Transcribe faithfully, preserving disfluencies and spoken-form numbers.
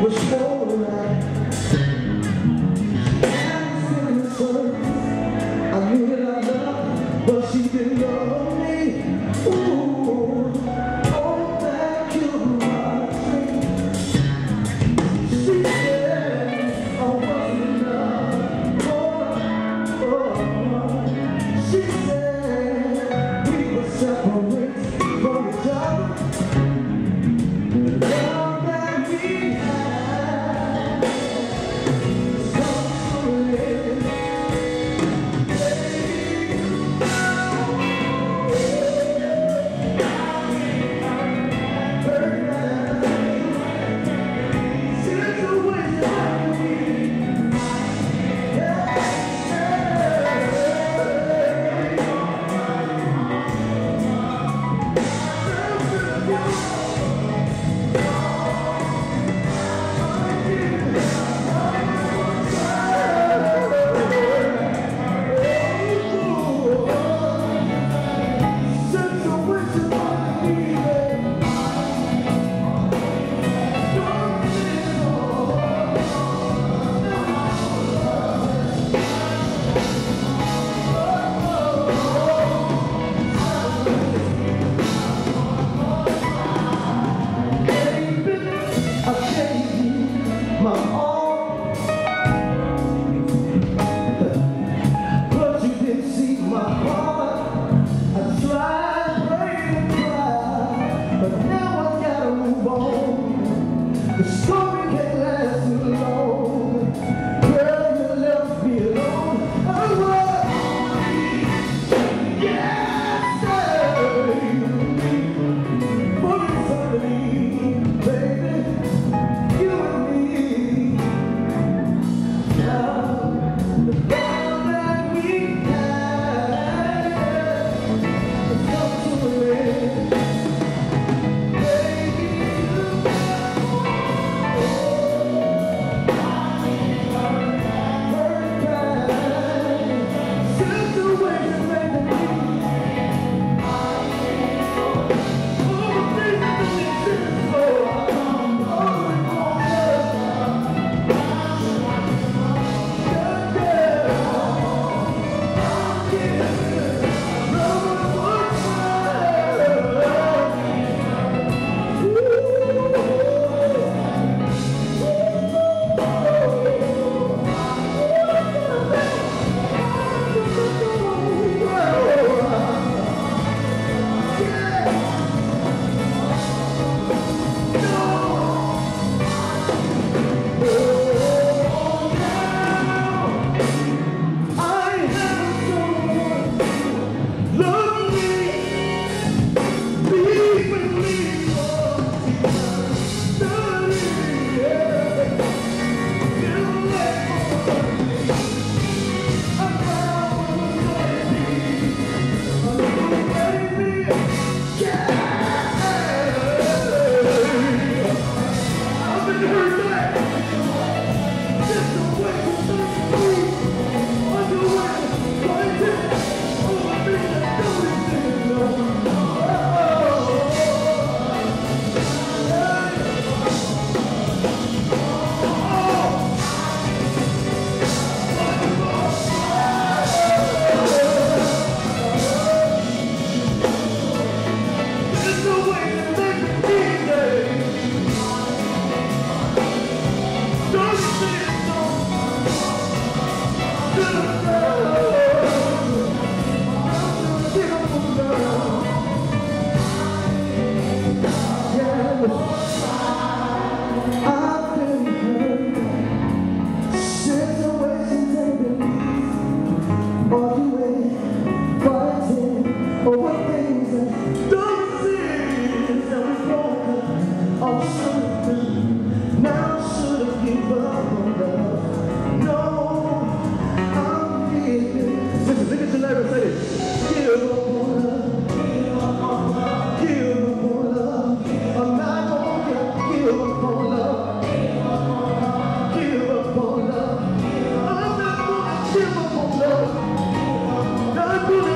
was so right. And in the sun, I knew that I loved, but she didn't love me. Ooh, oh, that you my dream. She said I wasn't enough. Oh, oh. She said we were separate from each other. The story can't last too long. Girl, you left me alone. I was, yes, sir. For eternity, baby, you and me. Now, the bond that we had has come to an end. Give up on love.